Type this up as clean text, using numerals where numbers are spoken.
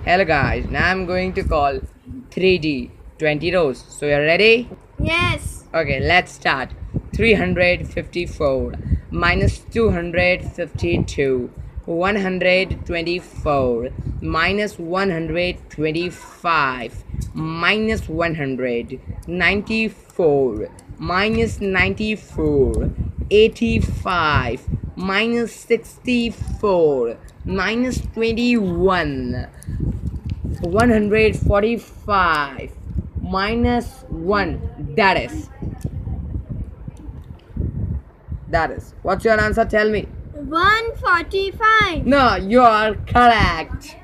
Hello guys, now I'm going to call 3D 20 rows. So you're ready? Yes. Okay, let's start. 354 minus 252, 124 minus 125 minus 100, 94 minus 94, 85 minus 64 minus 21, 145 minus 1. That is what's your answer? Tell me. 145. No, you are correct.